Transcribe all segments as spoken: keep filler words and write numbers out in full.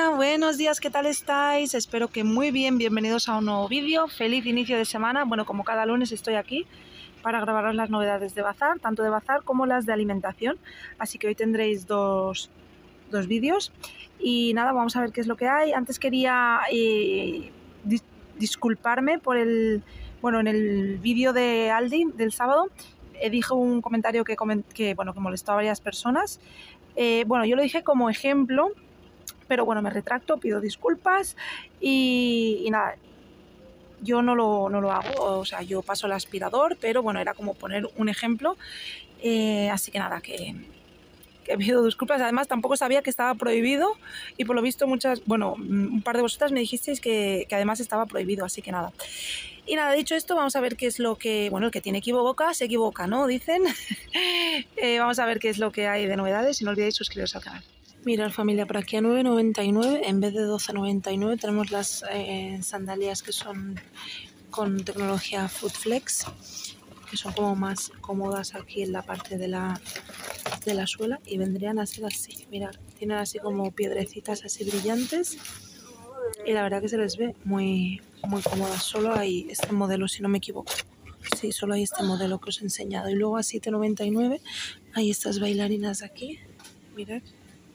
familia, buenos días, ¿qué tal estáis? Espero que muy bien, bienvenidos a un nuevo vídeo, feliz inicio de semana. Bueno, como cada lunes estoy aquí para grabaros las novedades de bazar, tanto de bazar como las de alimentación, así que hoy tendréis dos, dos vídeos y nada, vamos a ver qué es lo que hay. Antes quería eh, dis disculparme por el, bueno, en el vídeo de Aldi del sábado eh, dije un comentario que, coment que, bueno, que molestó a varias personas. Eh, bueno, yo lo dije como ejemplo, pero bueno, me retracto, pido disculpas y, y nada, yo no lo, no lo hago, o sea, yo paso el aspirador, pero bueno, era como poner un ejemplo, eh, así que nada, que, que pido disculpas. Además tampoco sabía que estaba prohibido y por lo visto muchas, bueno, un par de vosotras me dijisteis que, que además estaba prohibido, así que nada. Y nada, dicho esto, vamos a ver qué es lo que, bueno, el que tiene equivoca, se equivoca, ¿no? Dicen. eh, vamos a ver qué es lo que hay de novedades y no olvidéis suscribiros al canal. Mirad familia, por aquí a nueve noventa y nueve en vez de doce noventa y nueve tenemos las eh, sandalias que son con tecnología Footflex, que son como más cómodas aquí en la parte de la, de la suela y vendrían a ser así. Mirad, tienen así como piedrecitas así brillantes y la verdad que se les ve muy, muy cómodas. Solo hay este modelo, si no me equivoco. Sí, solo hay este modelo que os he enseñado. Y luego a siete noventa y nueve hay estas bailarinas de aquí, mirad,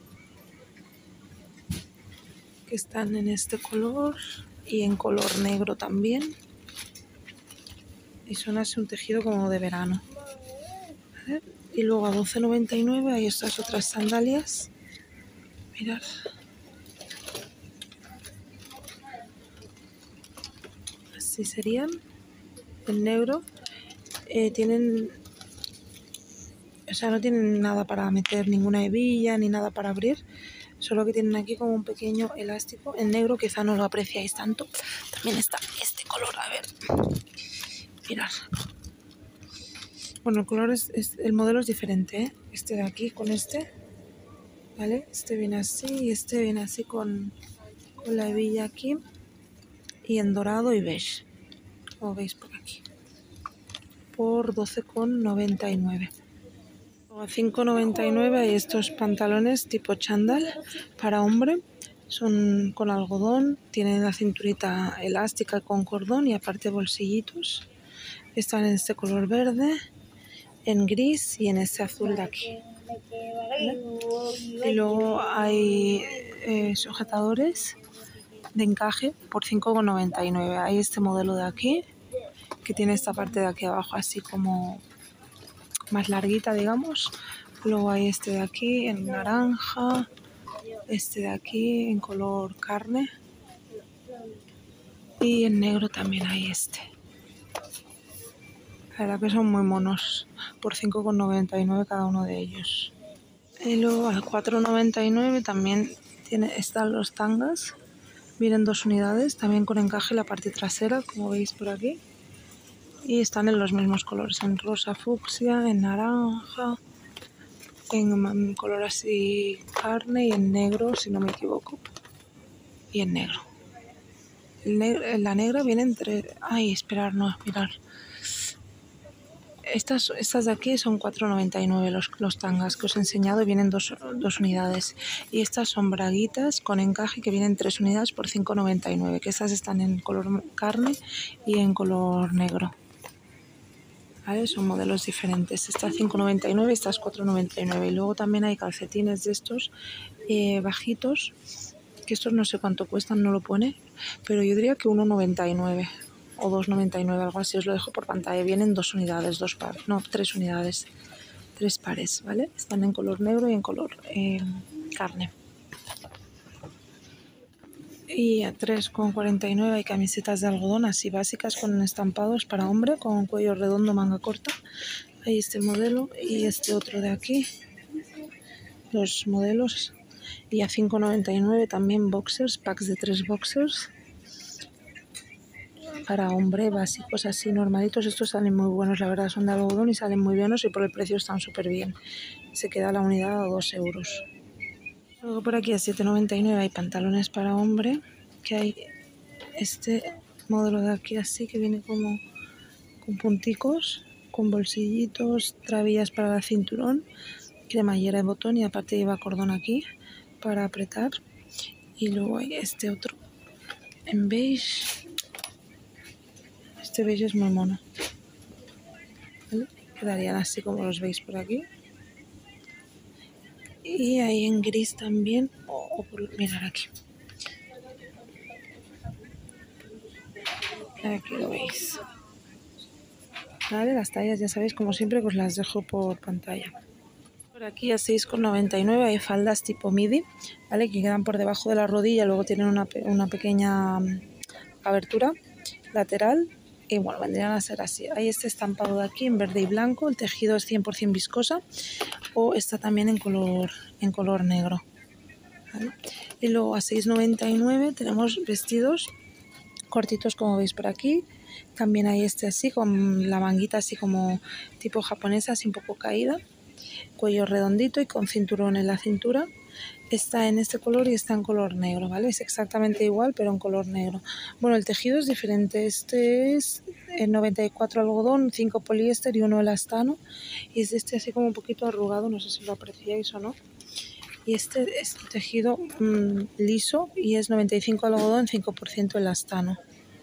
que están en este color y en color negro también, y son así un tejido como de verano, ¿vale? Y luego a doce noventa y nueve hay estas otras sandalias, mirad, así serían, en negro, eh, tienen, o sea, no tienen nada para meter ninguna hebilla ni nada para abrir, solo que tienen aquí como un pequeño elástico. En negro quizá no lo apreciáis tanto. También está este color, a ver, mirad. Bueno, el color es, es el modelo es diferente, ¿eh? Este de aquí con este, ¿vale? Este viene así y este viene así con, con la hebilla aquí y en dorado y beige, como veis por aquí, por doce noventa y nueve. A cinco noventa y nueve hay estos pantalones tipo chándal para hombre, son con algodón, tienen la cinturita elástica con cordón y aparte bolsillitos. Están en este color verde, en gris y en este azul de aquí, ¿vale? Y luego hay eh, sujetadores de encaje por cinco noventa y nueve. Hay este modelo de aquí que tiene esta parte de aquí abajo así como más larguita, digamos. Luego hay este de aquí en naranja, este de aquí en color carne y en negro también hay este. La verdad que son muy monos, por cinco noventa y nueve cada uno de ellos. Y luego al cuatro noventa y nueve también tiene, están los tangas, vienen dos unidades, también con encaje la parte trasera, como veis por aquí. Y están en los mismos colores, en rosa fucsia, en naranja, en color así carne y en negro, si no me equivoco. Y en negro. El negro la negra viene entre... Ay, esperar, no, mirar. Estas, estas de aquí son cuatro noventa y nueve los, los tangas que os he enseñado y vienen dos, dos unidades. Y estas son braguitas con encaje que vienen tres unidades por cinco noventa y nueve, que estas están en color carne y en color negro. ¿Vale? Son modelos diferentes. Esta cinco noventa y nueve, esta es cuatro noventa y nueve. Y luego también hay calcetines de estos eh, bajitos, que estos no sé cuánto cuestan, no lo pone, pero yo diría que uno noventa y nueve o dos noventa y nueve, algo así. Os lo dejo por pantalla. Vienen dos unidades, dos pares, no, tres unidades, tres pares, ¿vale? Están en color negro y en color eh, carne. Y a tres cuarenta y nueve hay camisetas de algodón así básicas con estampados para hombre, con cuello redondo, manga corta. Hay este modelo y este otro de aquí, los modelos. Y a cinco noventa y nueve también boxers, packs de tres boxers para hombre, básicos así normalitos. Estos salen muy buenos, la verdad, son de algodón y salen muy buenos y por el precio están súper bien. Se queda la unidad a dos euros. Luego por aquí a siete noventa y nueve hay pantalones para hombre, que hay este modelo de aquí así que viene como con punticos, con bolsillitos, trabillas para el cinturón, cremallera de botón y aparte lleva cordón aquí para apretar. Y luego hay este otro en beige. Este beige es muy mono, ¿vale? Quedarían así como los veis por aquí. Y ahí en gris también, o, o por, mirar aquí. Aquí lo veis. Vale, las tallas ya sabéis, como siempre, pues las dejo por pantalla. Por aquí a seis con noventa y nueve hay faldas tipo midi, ¿vale? Que quedan por debajo de la rodilla, luego tienen una, una pequeña abertura lateral y bueno, vendrían a ser así. Hay este estampado de aquí en verde y blanco, el tejido es cien por cien viscosa o está también en color, en color negro, ¿vale? Y luego a seis noventa y nueve tenemos vestidos cortitos como veis por aquí. También hay este así con la manguita así como tipo japonesa, así un poco caída, cuello redondito y con cinturón en la cintura. Está en este color y está en color negro, ¿vale? Es exactamente igual pero en color negro. Bueno, el tejido es diferente, este es en noventa y cuatro algodón, cinco poliéster y uno elastano, y es este así como un poquito arrugado, no sé si lo apreciáis o no. Y este es tejido mmm, liso y es noventa y cinco algodón, cinco por ciento elastano.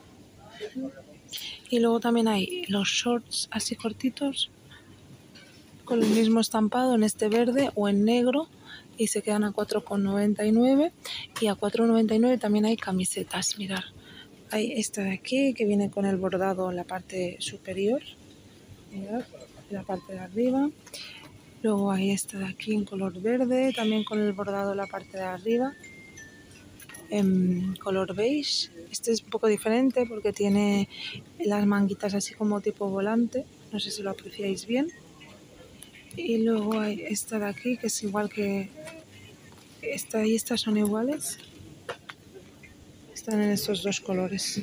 Y luego también hay los shorts así cortitos con el mismo estampado en este verde o en negro y se quedan a cuatro con noventa y nueve. Y a cuatro con noventa y nueve también hay camisetas, mirad. Hay esta de aquí que viene con el bordado en la parte superior, mirad, en la parte de arriba. Luego hay esta de aquí en color verde, también con el bordado en la parte de arriba, en color beige. Este es un poco diferente porque tiene las manguitas así como tipo volante, no sé si lo apreciáis bien. Y luego hay esta de aquí que es igual que esta y esta, son iguales, están en estos dos colores.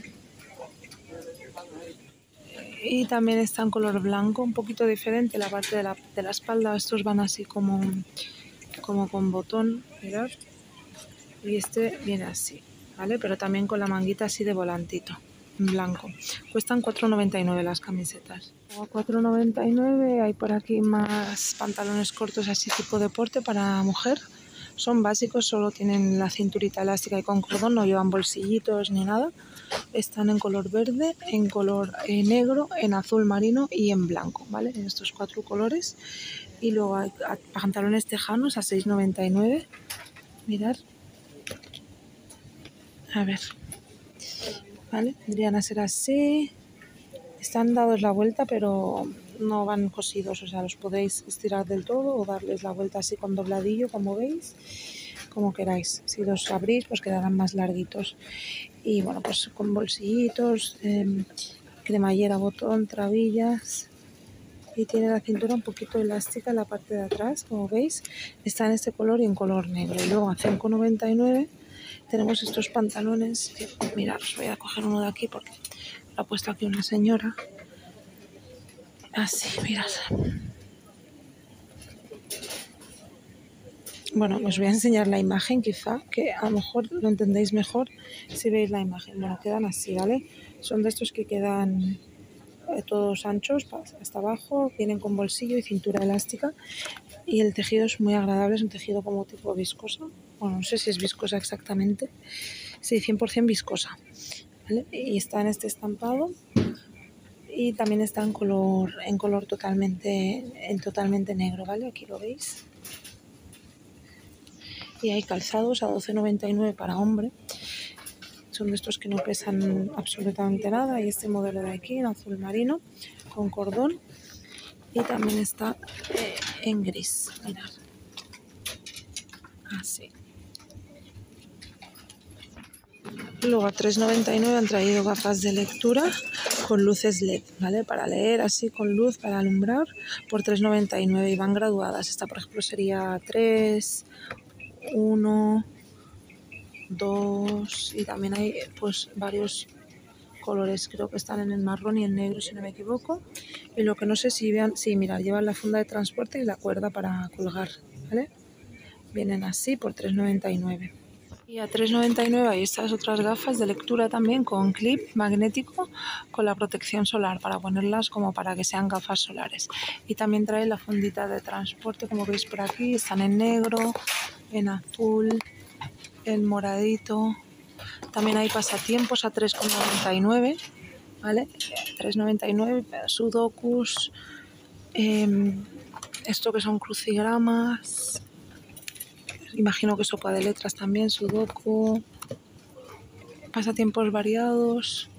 Y también está en color blanco, un poquito diferente la parte de la, de la espalda. Estos van así como, como con botón, mirad. Y este viene así, ¿vale? Pero también con la manguita así de volantito, en blanco. Cuestan cuatro con noventa y nueve las camisetas. A cuatro con noventa y nueve hay por aquí más pantalones cortos así tipo deporte para mujer. Son básicos, solo tienen la cinturita elástica y con cordón, no llevan bolsillitos ni nada. Están en color verde, en color eh, negro, en azul marino y en blanco, ¿vale? En estos cuatro colores. Y luego hay pantalones tejanos a seis con noventa y nueve. Mirad. A ver. ¿Vale? Vendrían a ser así. Están dados la vuelta, pero no van cosidos, o sea, los podéis estirar del todo o darles la vuelta así con dobladillo, como veis, como queráis. Si los abrís, pues quedarán más larguitos. Y bueno, pues con bolsillitos, eh, cremallera, botón, trabillas. Y tiene la cintura un poquito elástica en la parte de atrás, como veis. Está en este color y en color negro. Y luego a cinco con noventa y nueve tenemos estos pantalones. Mirad, os voy a coger uno de aquí porque lo ha puesto aquí una señora. Así, mirad. Bueno, os voy a enseñar la imagen quizá, que a lo mejor lo entendéis mejor si veis la imagen. Bueno, quedan así, ¿vale? Son de estos que quedan eh, todos anchos hasta abajo, vienen con bolsillo y cintura elástica. Y el tejido es muy agradable, es un tejido como tipo viscosa. Bueno, no sé si es viscosa exactamente. Sí, cien por cien viscosa, ¿vale? Y está en este estampado. Y también está en color, en color totalmente, en totalmente negro, ¿vale? Aquí lo veis. Y hay calzados a doce con noventa y nueve para hombre. Son de estos que no pesan absolutamente nada. Y este modelo de aquí en azul marino con cordón. Y también está eh, en gris, mirad. Así. Luego a tres con noventa y nueve han traído gafas de lectura con luces L E D, ¿vale? Para leer así con luz, para alumbrar, por tres con noventa y nueve y van graduadas. Esta, por ejemplo, sería tres, uno, dos y también hay pues varios colores. Creo que están en el marrón y en negro, si no me equivoco. Y lo que no sé si vean, sí, mirad, llevan la funda de transporte y la cuerda para colgar, ¿vale? Vienen así por tres con noventa y nueve. Y a tres con noventa y nueve hay estas otras gafas de lectura también con clip magnético con la protección solar para ponerlas como para que sean gafas solares. Y también trae la fundita de transporte, como veis por aquí, están en negro, en azul, el moradito. También hay pasatiempos a tres con noventa y nueve, ¿vale? tres noventa y nueve, sudokus, eh, esto que son crucigramas, imagino que sopa de letras también, sudoku, pasatiempos variados.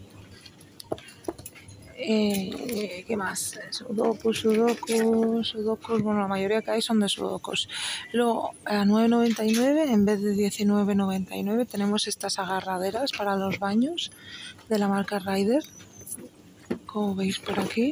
Eh, ¿Qué más? Sudokus, sudokus, sudokus, bueno, la mayoría que hay son de sudokus. Luego, a nueve noventa y nueve, en vez de diecinueve noventa y nueve, tenemos estas agarraderas para los baños de la marca Rider. Como veis por aquí,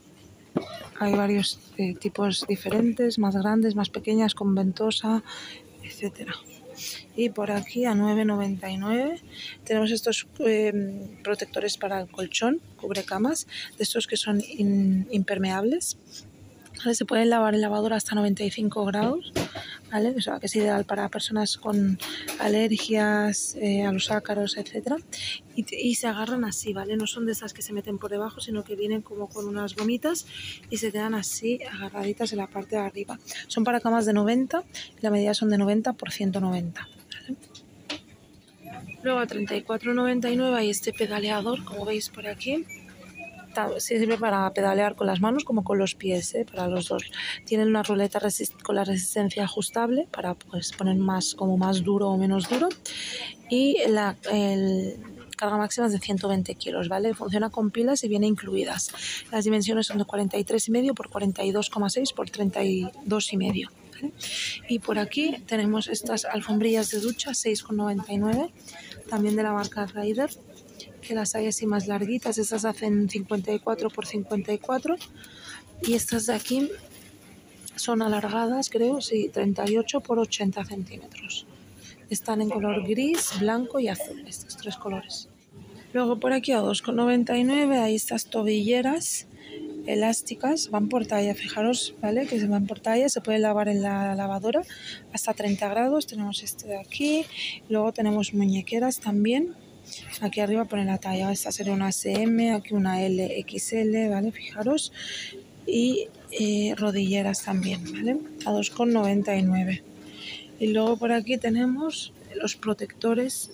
hay varios eh, tipos diferentes, más grandes, más pequeñas, con ventosa, etcétera. Y por aquí a nueve noventa y nueve tenemos estos eh, protectores para el colchón, cubrecamas, de estos que son in, impermeables, ¿vale? Se pueden lavar en lavadora hasta noventa y cinco grados, ¿vale? O sea, que es ideal para personas con alergias eh, a los ácaros, etcétera. Y, y se agarran así, ¿vale? No son de esas que se meten por debajo, sino que vienen como con unas gomitas y se quedan así agarraditas en la parte de arriba. Son para camas de noventa, y la medida son de noventa por ciento noventa. ¿Vale? Luego a treinta y cuatro noventa y nueve hay este pedaleador, como veis por aquí. Sirve para pedalear con las manos como con los pies, ¿eh? Para los dos. Tienen una ruleta con la resistencia ajustable para pues, poner más, como más duro o menos duro. Y la el, carga máxima es de ciento veinte kilos, ¿vale? Funciona con pilas y viene incluidas. Las dimensiones son de cuarenta y tres y medio por cuarenta y dos coma seis por treinta y dos y medio. ¿Vale? Y por aquí tenemos estas alfombrillas de ducha seis con noventa y nueve, también de la marca Rider, que las hay así más larguitas. Estas hacen cincuenta y cuatro por cincuenta y cuatro y estas de aquí son alargadas, creo, sí, treinta y ocho por ochenta centímetros. Están en color gris, blanco y azul, estos tres colores. Luego por aquí a dos con noventa y nueve hay estas tobilleras elásticas, van por talla, fijaros, ¿vale? Que se van por talla, se pueden lavar en la lavadora hasta treinta grados. Tenemos este de aquí, luego tenemos muñequeras también. Aquí arriba pone la talla, esta sería una S M, aquí una L X L, ¿vale? Fijaros. Y eh, rodilleras también, ¿vale? A dos con noventa y nueve. Y luego por aquí tenemos los protectores.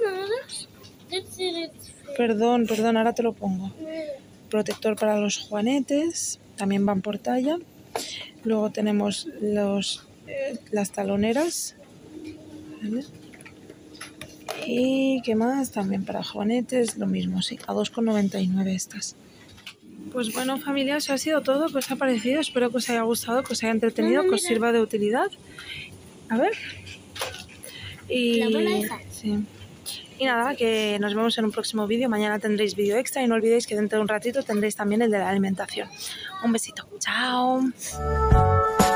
Perdón, perdón, ahora te lo pongo. Protector para los juanetes, también van por talla. Luego tenemos los, eh, las taloneras, ¿vale? Y qué más, también para juanetes, lo mismo, sí, a dos con noventa y nueve estas. Pues bueno, familia, eso ha sido todo. ¿Qué os ha parecido? Espero que os haya gustado, que os haya entretenido, que os sirva de utilidad. A ver. Y, sí. Y nada, que nos vemos en un próximo vídeo. Mañana tendréis vídeo extra y no olvidéis que dentro de un ratito tendréis también el de la alimentación. Un besito. Chao.